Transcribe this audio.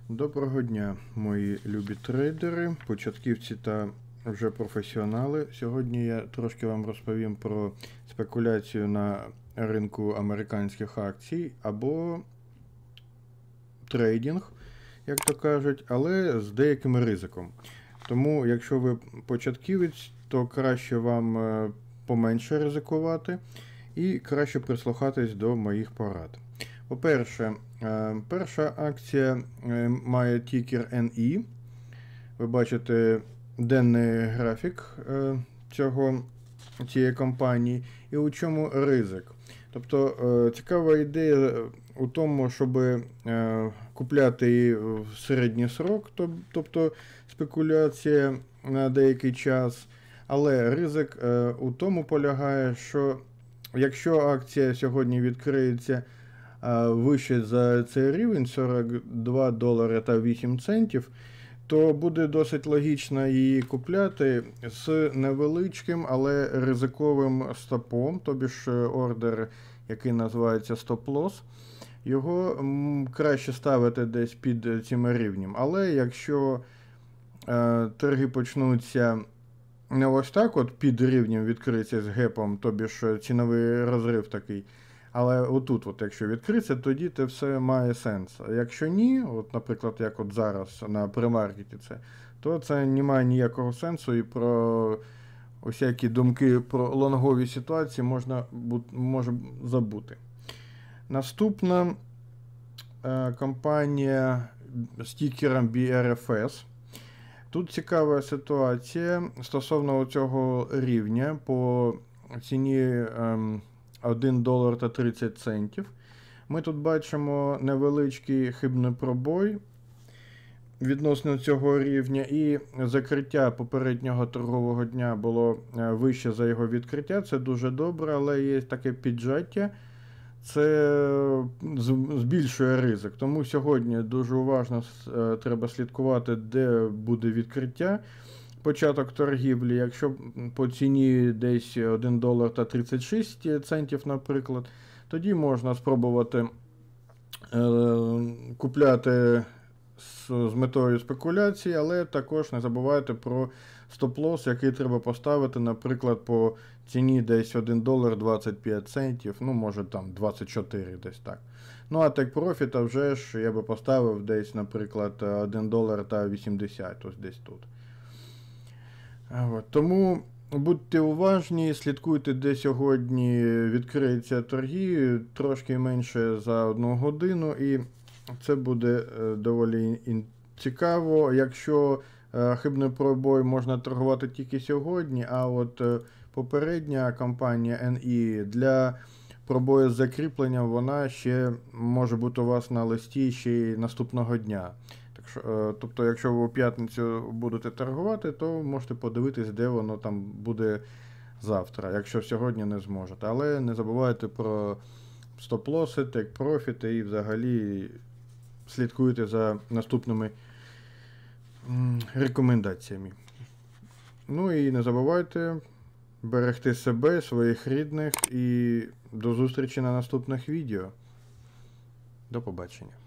Доброго дня, мої любі трейдери, початківці та вже професіонали. Сьогодні я трошки вам розповім про спекуляцію на ринку американських акцій або трейдинг, як то кажуть, але з деяким ризиком. Тому, якщо ви початківець, то краще вам поменше ризикувати і краще прислухатись до моїх порад. По-перше, перша акція має тікер NE. Ви бачите денний графік цієї компанії. І у чому ризик? Тобто цікава ідея у тому, щоб купляти її в середній срок, тобто спекуляція на деякий час. Але ризик у тому полягає, що якщо акція сьогодні відкриється вище за цей рівень $42 та 8 центів, то буде досить логічно її купляти з невеличким, але ризиковим стопом, тобі ж ордер, який називається стоп-лосс. Його краще ставити десь під цим рівнем. Але якщо торги почнуться не ось так, от під рівнем відкриється з гепом, тобі ж ціновий розрив такий, але отут, якщо відкриться, тоді це все має сенс. А якщо ні, от, наприклад, як от зараз на премаркеті то це не має ніякого сенсу, і про усякі думки про лонгові ситуації може забути. Наступна компанія з тікером BRFS. Тут цікава ситуація стосовно цього рівня по ціні $1 та 30 центів. Ми тут бачимо невеличкий хибний пробой відносно цього рівня, і закриття попереднього торгового дня було вище за його відкриття. Це дуже добре, але є таке піджаття. Це збільшує ризик. Тому сьогодні дуже уважно треба слідкувати, де буде відкриття. Початок торгівлі, якщо по ціні десь $1 та 36 центів, наприклад, тоді можна спробувати купляти з метою спекуляції, але також не забувайте про стоп-лосс, який треба поставити, наприклад, по ціні десь $1 25 центів, ну може там 24 десь так. Ну а take profit вже ж я би поставив десь, наприклад, $1 та 80, ось десь тут. Тому будьте уважні, слідкуйте, де сьогодні відкриються торги, трошки менше за 1 годину, і це буде доволі цікаво. Якщо хибний пробой можна торгувати тільки сьогодні, а от попередня компанія NE для пробою з закріпленням, вона ще може бути у вас на листі ще й наступного дня. Тобто, якщо ви у п'ятницю будете торгувати, то можете подивитись, де воно там буде завтра, якщо сьогодні не зможете. Але не забувайте про стоп-лоси, тейк-профіти і взагалі слідкуйте за наступними рекомендаціями. Ну і не забувайте берегти себе, своїх рідних, і до зустрічі на наступних відео. До побачення.